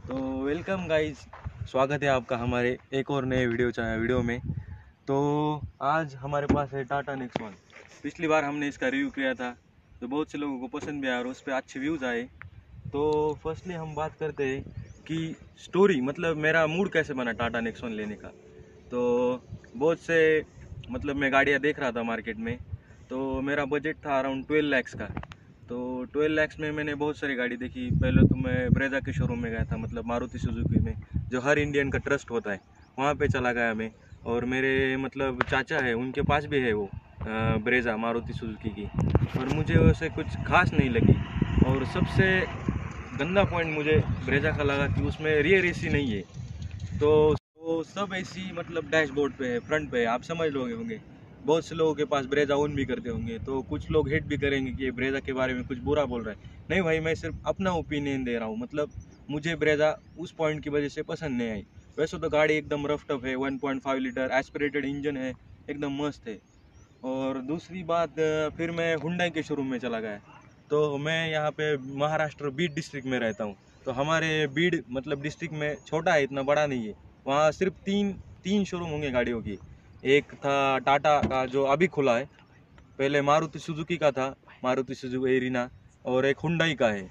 तो welcome guys, स्वागत है आपका हमारे एक और नए वीडियो में। तो आज हमारे पास है टाटा नेक्सॉन। पिछली बार हमने इसका रिव्यू किया था तो बहुत से लोगों को पसंद भी आया और उस पर अच्छे व्यूज़ आए। तो फर्स्टली हम बात करते हैं कि स्टोरी, मतलब मेरा मूड कैसे बना टाटा नेक्सॉन लेने का। तो बहुत से मैं गाड़ियाँ देख रहा था मार्केट में, तो मेरा बजट था अराउंड 12 लैक्स का। तो 12 लैक्स में मैंने बहुत सारी गाड़ी देखी। पहले तो मैं ब्रेजा के शोरूम में गया था, मतलब मारुति सुजुकी में, जो हर इंडियन का ट्रस्ट होता है, वहाँ पे चला गया मैं। और मेरे चाचा है, उनके पास भी है वो ब्रेजा मारुति सुजुकी की, और मुझे वैसे कुछ खास नहीं लगी। और सबसे गंदा पॉइंट मुझे ब्रेजा का लगा कि उसमें रियर एसी नहीं है। तो वो सब एसी डैशबोर्ड पे है, फ्रंट पे है, आप समझ लोगे होंगे। बहुत से लोगों के पास ब्रेजा ओन भी करते होंगे, तो कुछ लोग हेट भी करेंगे कि ये ब्रेजा के बारे में कुछ बुरा बोल रहा है। नहीं भाई, मैं सिर्फ अपना ओपिनियन दे रहा हूँ। मुझे ब्रेजा उस पॉइंट की वजह से पसंद नहीं आई। वैसे तो गाड़ी एकदम रफ टफ है, 1.5 लीटर एस्पिरेटेड इंजन है, एकदम मस्त है। और दूसरी बात, फिर मैं हुंडई के शोरूम में चला गया। तो मैं यहाँ पे महाराष्ट्र बीड डिस्ट्रिक्ट में रहता हूँ। तो हमारे बीड डिस्ट्रिक्ट में छोटा है, इतना बड़ा नहीं है। वहाँ सिर्फ तीन तीन शोरूम होंगे गाड़ियों की। एक था टाटा का जो अभी खुला है, पहले मारुति सुजुकी का था, मारुति सुजुकी एरिना, और एक हुंडई का है।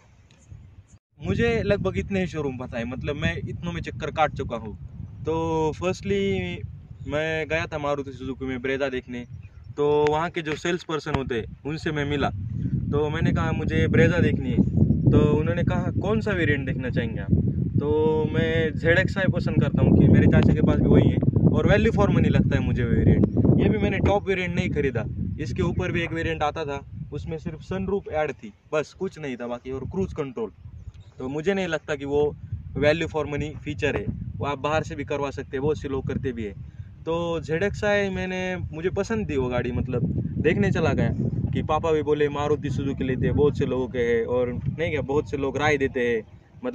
मुझे लगभग इतने ही शोरूम पता है, मैं इतनों में चक्कर काट चुका हूँ। तो फर्स्टली मैं गया था मारुति सुजुकी में ब्रेजा देखने। तो वहाँ के जो सेल्स पर्सन होते हैं उनसे मैं मिला, तो मैंने कहा मुझे ब्रेजा देखनी है। तो उन्होंने कहा कौन सा वेरिएंट देखना चाहेंगे आप। तो मैं ZXi पसंद करता हूँ कि मेरे चाचा के पास भी वही है, और वैल्यू फॉर मनी लगता है मुझे वेरिएंट। ये भी मैंने टॉप वेरिएंट नहीं खरीदा, इसके ऊपर भी एक वेरिएंट आता था, उसमें सिर्फ सनरूफ ऐड थी, बस कुछ नहीं था बाकी, और क्रूज कंट्रोल। तो मुझे नहीं लगता कि वो वैल्यू फॉर मनी फीचर है, वो आप बाहर से भी करवा सकते हैं, बहुत से लोग करते भी है। तो ZXi मुझे पसंद थी वो गाड़ी, देखने चला गया कि पापा भी बोले मारुति सुजुकी लेते हैं, बहुत से लोगों के है, और नहीं क्या बहुत से लोग राय देते हैं।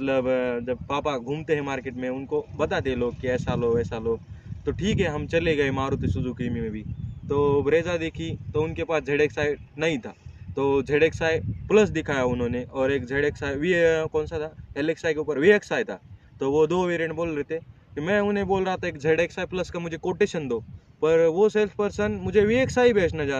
जब पापा घूमते हैं मार्केट में, उनको बताते हैं लोग कि ऐसा लो ऐसा लो। तो ठीक है, हम चले गए मारुति सुजुकी में भी। तो ब्रेजा देखी तो उनके पास ZXi नहीं था, तो ZXi प्लस दिखाया उन्होंने, और एक ZXi कौन सा था, LXi के ऊपर VXi था। तो वो दो वेरिएंट बोल रहे थे कि मैं उन्हें बोल रहा था एक ZXi प्लस का मुझे कोटेशन दो, पर वो सेल्स पर्सन मुझे VXi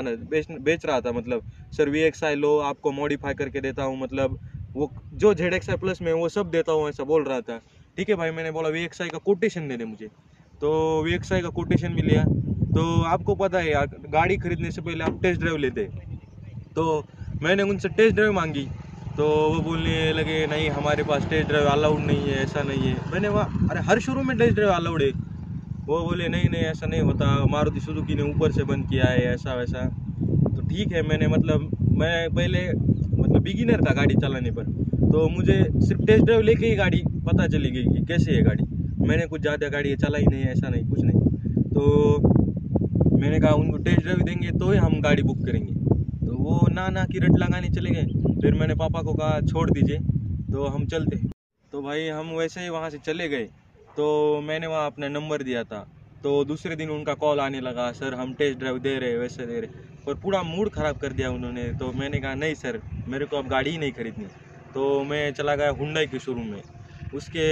बेच रहा था। सर VXi लो, आपको मॉडिफाई करके देता हूँ, वो जो ZXi प्लस में वो सब देता हूँ, ऐसा बोल रहा था। ठीक है भाई, मैंने बोला VXi का कोटेशन दे दे मुझे। तो VXi का कोटेशन भी लिया। तो आपको पता है यार, गाड़ी खरीदने से पहले आप टेस्ट ड्राइव लेते। तो मैंने उनसे टेस्ट ड्राइव मांगी, तो वो बोलने लगे नहीं हमारे पास टेस्ट ड्राइव अलाउड नहीं है, ऐसा नहीं है। मैंने कहा अरे हर शोरूम में टेस्ट ड्राइव अलाउड है। वो बोले नहीं नहीं ऐसा नहीं होता, मारुति सुजुकी ने ऊपर से बंद किया है, ऐसा वैसा। तो ठीक है, मैं पहले बिगिनर था गाड़ी चलाने पर, तो मुझे सिर्फ टेस्ट ड्राइव लेके ही गाड़ी पता चली गई कि कैसी है गाड़ी। मैंने कुछ ज़्यादा गाड़ी चलाई नहीं, ऐसा नहीं, कुछ नहीं। तो मैंने कहा उनको टेस्ट ड्राइव देंगे तो ही हम गाड़ी बुक करेंगे। तो वो ना की रट लगाने चले गए। फिर मैंने पापा को कहा छोड़ दीजिए, तो हम चलते। तो भाई हम वैसे ही वहाँ से चले गए। तो मैंने वहाँ अपना नंबर दिया था। तो दूसरे दिन उनका कॉल आने लगा, सर हम टेस्ट ड्राइव दे रहे वैसे दे रहे, और पूरा मूड ख़राब कर दिया उन्होंने। तो मैंने कहा नहीं सर, मेरे को अब गाड़ी ही नहीं खरीदनी। तो मैं चला गया हुंडई के शोरूम में। उसके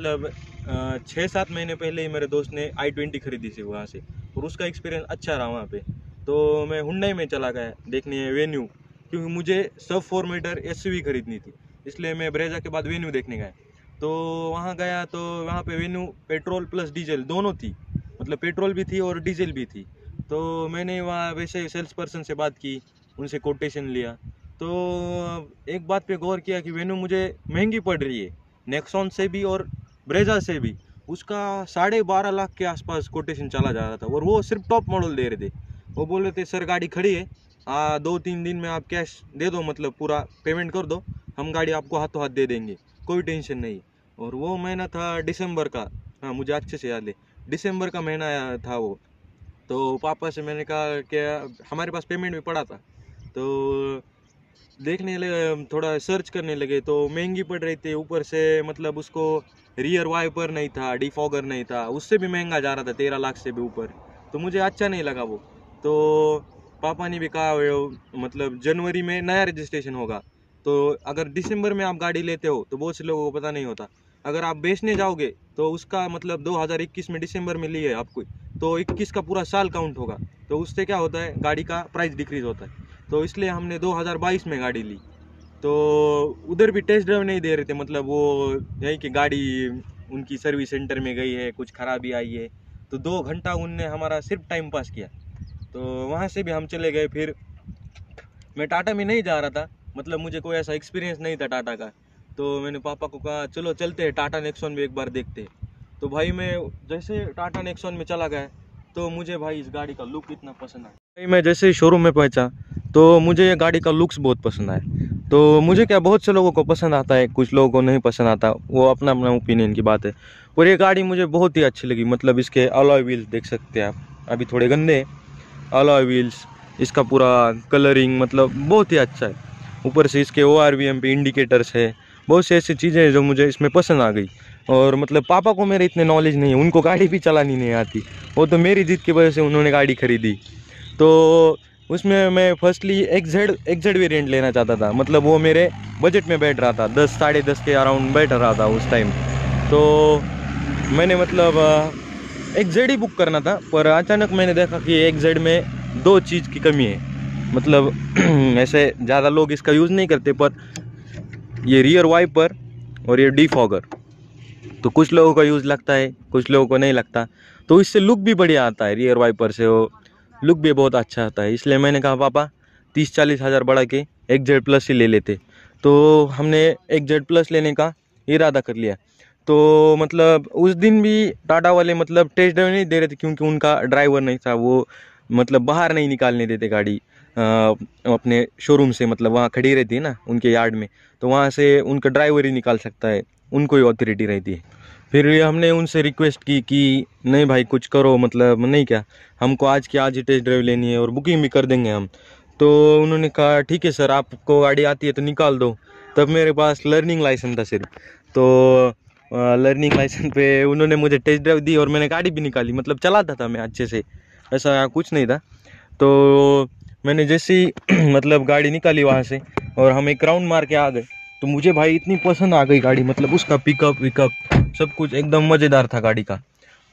6-7 महीने पहले ही मेरे दोस्त ने i20 खरीदी थी वहाँ से, और उसका एक्सपीरियंस अच्छा रहा वहाँ पे। तो मैं हुंडई में चला गया देखने वेन्यू, क्योंकि मुझे सब 4 मीटर SUV खरीदनी थी, इसलिए मैं ब्रेजा के बाद वेन्यू देखने गया। तो वहाँ गया तो वहाँ पे वेन्यू पेट्रोल प्लस डीजल दोनों थी, पेट्रोल भी थी और डीजल भी थी। तो मैंने वहाँ वैसे सेल्स पर्सन से बात की, उनसे कोटेशन लिया। तो एक बात पे गौर किया कि वेन्यू मुझे महंगी पड़ रही है, नेक्सॉन से भी और ब्रेजा से भी। उसका 12.5 लाख के आसपास कोटेशन चला जा रहा था, और वो सिर्फ टॉप मॉडल दे रहे थे। वो बोल रहे थे सर गाड़ी खड़ी है, 2-3 दिन में आप कैश दे दो, पूरा पेमेंट कर दो, हम गाड़ी आपको हाथों हाथ दे देंगे, कोई टेंशन नहीं। और वो महीना था दिसंबर का, हाँ मुझे अच्छे से याद है, दिसंबर का महीना था वो। तो पापा से मैंने कहा कि हमारे पास पेमेंट भी पड़ा था। तो देखने लगे, थोड़ा सर्च करने लगे, तो महंगी पड़ रही थी। ऊपर से उसको रियर वाइपर नहीं था, डिफॉगर नहीं था, उससे भी महंगा जा रहा था, 13 लाख से भी ऊपर। तो मुझे अच्छा नहीं लगा वो। तो पापा ने भी कहा जनवरी में नया रजिस्ट्रेशन होगा, तो अगर दिसंबर में आप गाड़ी लेते हो तो बहुत से लोगों को पता नहीं होता, अगर आप बेचने जाओगे तो उसका मतलब 2021 में दिसंबर में लिए आपको, तो 21 का पूरा साल काउंट होगा, तो उससे क्या होता है गाड़ी का प्राइस डिक्रीज होता है। तो इसलिए हमने 2022 में गाड़ी ली। तो उधर भी टेस्ट ड्राइव नहीं दे रहे थे, मतलब वो यही कि गाड़ी उनकी सर्विस सेंटर में गई है, कुछ खराबी आई है, तो 2 घंटा उनने हमारा सिर्फ टाइम पास किया। तो वहाँ से भी हम चले गए। फिर मैं टाटा में नहीं जा रहा था, मतलब मुझे कोई ऐसा एक्सपीरियंस नहीं था टाटा का, तो मैंने पापा को कहा चलो चलते हैं टाटा नेक्सॉन में एक बार देखते हैं। तो भाई मैं जैसे टाटा नेक्सॉन में चला गया तो मुझे भाई इस गाड़ी का लुक इतना पसंद आया। भाई मैं जैसे शोरूम में पहुंचा तो मुझे ये गाड़ी का लुक्स बहुत पसंद आया। तो मुझे क्या, बहुत से लोगों को पसंद आता है, कुछ लोगों को नहीं पसंद आता, वो अपना अपना ओपिनियन की बात है। और ये गाड़ी मुझे बहुत ही अच्छी लगी। मतलब इसके अलॉय व्हील्स देख सकते हैं आप, अभी थोड़े गंदे अलॉय व्हील्स, इसका पूरा कलरिंग मतलब बहुत ही अच्छा है। ऊपर से इसके ORVM पे इंडिकेटर्स है, बहुत सी ऐसी चीज़ें हैं जो मुझे इसमें पसंद आ गई। और मतलब पापा को मेरे इतने नॉलेज नहीं है, उनको गाड़ी भी चलानी नहीं आती, वो तो मेरी जिद की वजह से उन्होंने गाड़ी खरीदी। तो उसमें मैं फर्स्टली एक्जेड वेरिएंट लेना चाहता था, मतलब वो मेरे बजट में बैठ रहा था, 10 साढ़े 10 के अराउंड बैठ रहा था उस टाइम। तो मैंने मतलब एक्जेड ही बुक करना था, पर अचानक मैंने देखा कि एक्जेड में 2 चीज़ की कमी है। मतलब ऐसे ज़्यादा लोग इसका यूज़ नहीं करते, पर ये रियर वाइपर और ये डिफॉगर, तो कुछ लोगों का यूज़ लगता है, कुछ लोगों को नहीं लगता। तो इससे लुक भी बढ़िया आता है, रियर वाइपर से वो लुक भी बहुत अच्छा आता है। इसलिए मैंने कहा पापा 30-40 हज़ार बढ़ा के XZ प्लस ही ले लेते। तो हमने XZ प्लस लेने का इरादा कर लिया। तो मतलब उस दिन भी टाटा वाले मतलब टेस्ट ड्राइव नहीं दे रहे थे, क्योंकि उनका ड्राइवर नहीं था, वो मतलब बाहर नहीं निकालने देते गाड़ी अपने शोरूम से, मतलब वहाँ खड़ी रहती है ना उनके यार्ड में, तो वहाँ से उनका ड्राइवर ही निकाल सकता है, उनको ही अथॉरिटी रहती है। फिर हमने उनसे रिक्वेस्ट की कि नहीं भाई कुछ करो, मतलब नहीं क्या, हमको आज की आज ही टेस्ट ड्राइव लेनी है और बुकिंग भी कर देंगे हम। तो उन्होंने कहा ठीक है सर, आपको गाड़ी आती है तो निकाल दो। तब मेरे पास लर्निंग लाइसेंस था सिर्फ, तो लर्निंग लाइसेंस पे उन्होंने मुझे टेस्ट ड्राइव दी और मैंने गाड़ी भी निकाली। मतलब चलाता था मैं अच्छे से, ऐसा कुछ नहीं था। तो मैंने जैसे ही मतलब गाड़ी निकाली वहाँ से और हम एक राउंड मार के आ गए, तो मुझे भाई इतनी पसंद आ गई गाड़ी, मतलब उसका पिकअप विकअप सब कुछ एकदम मज़ेदार था गाड़ी का।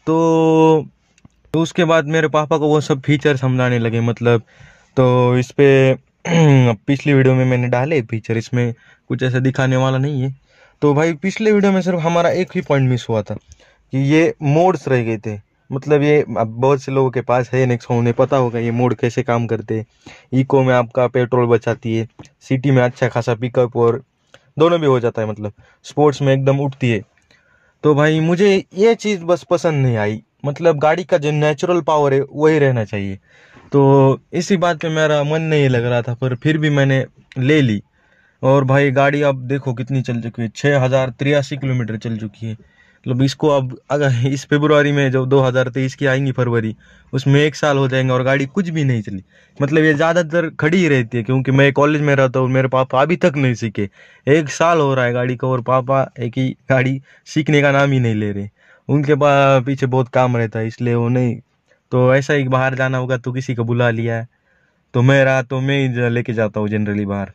तो उसके बाद मेरे पापा को वो सब फीचर समझाने लगे, मतलब तो इस पे पिछली वीडियो में मैंने डाले फीचर, इसमें कुछ ऐसा दिखाने वाला नहीं है। तो भाई पिछले वीडियो में सिर्फ हमारा एक ही पॉइंट मिस हुआ था कि ये मोड्स रह गए थे। मतलब ये अब बहुत से लोगों के पास है नेक्सॉन, उन्हें पता होगा ये मोड कैसे काम करते हैं। इको में आपका पेट्रोल बचाती है, सिटी में अच्छा खासा पिकअप और दोनों भी हो जाता है, मतलब स्पोर्ट्स में एकदम उठती है। तो भाई मुझे ये चीज़ बस पसंद नहीं आई, मतलब गाड़ी का जो नेचुरल पावर है वही रहना चाहिए। तो इसी बात पे मेरा मन नहीं लग रहा था, पर फिर भी मैंने ले ली। और भाई गाड़ी अब देखो कितनी चल चुकी है, 6083 किलोमीटर चल चुकी है। मतलब इसको अब अगर इस फरवरी में जो 2023 की आएंगी फरवरी, उसमें 1 साल हो जाएंगे और गाड़ी कुछ भी नहीं चली। मतलब ये ज़्यादातर खड़ी ही रहती है, क्योंकि मैं कॉलेज में रहता हूँ, मेरे पापा अभी तक नहीं सीखे। 1 साल हो रहा है गाड़ी का और पापा एक ही गाड़ी सीखने का नाम ही नहीं ले रहे। उनके पीछे बहुत काम रहता है, इसलिए वो नहीं। तो ऐसा ही बाहर जाना होगा तो किसी को बुला लिया है, तो मैं ही लेके जाता हूँ जनरली बाहर।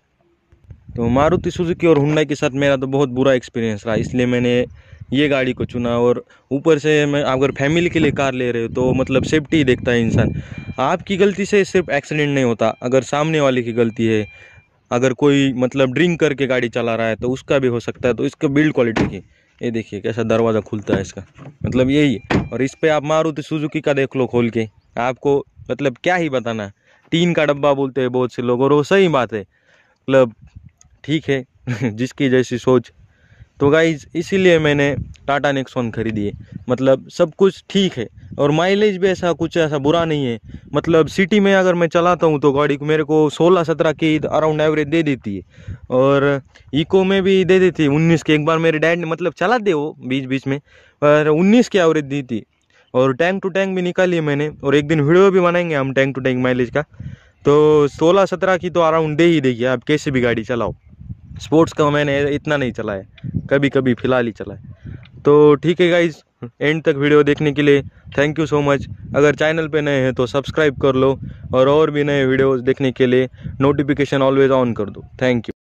तो मारुति सुजुकी और हुंडई के साथ मेरा तो बहुत बुरा एक्सपीरियंस रहा, इसलिए मैंने ये गाड़ी को चुना। और ऊपर से मैं अगर फैमिली के लिए कार ले रहे हो तो मतलब सेफ्टी देखता है इंसान। आपकी गलती से सिर्फ एक्सीडेंट नहीं होता, अगर सामने वाले की गलती है, अगर कोई मतलब ड्रिंक करके गाड़ी चला रहा है तो उसका भी हो सकता है। तो इसका बिल्ड क्वालिटी की ये देखिए कैसा दरवाज़ा खुलता है इसका, मतलब यही है। और इस पर आप मारुति सुजुकी का देख लो खोल के, आपको मतलब क्या ही बताना, टीन का डब्बा बोलते हैं बहुत से लोग, और वो सही बात है, मतलब ठीक है जिसकी जैसी सोच। तो गाइज इसीलिए मैंने टाटा नेक्सॉन खरीदी है। मतलब सब कुछ ठीक है और माइलेज भी ऐसा कुछ ऐसा बुरा नहीं है। मतलब सिटी में अगर मैं चलाता हूँ तो गाड़ी को मेरे को 16-17 की अराउंड एवरेज दे देती है, और इको में भी दे देती है 19 के। एक बार मेरे डैड ने मतलब चला दे वो बीच बीच में, पर 19 की एवरेज दी थी। और टैंक टू टैंक भी निकाली मैंने, और एक दिन वीडियो भी बनाएंगे हम टैंक टू टैंक माइलेज का। तो 16-17 की तो अराउंड दे ही देगी, आप कैसे भी गाड़ी चलाओ। स्पोर्ट्स का मैंने इतना नहीं चलाया, कभी कभी फिलहाल ही चलाया। तो ठीक है गाइज, एंड तक वीडियो देखने के लिए थैंक यू सो मच। अगर चैनल पे नए हैं तो सब्सक्राइब कर लो, और भी नए वीडियोस देखने के लिए नोटिफिकेशन ऑलवेज ऑन कर दो। Thank you.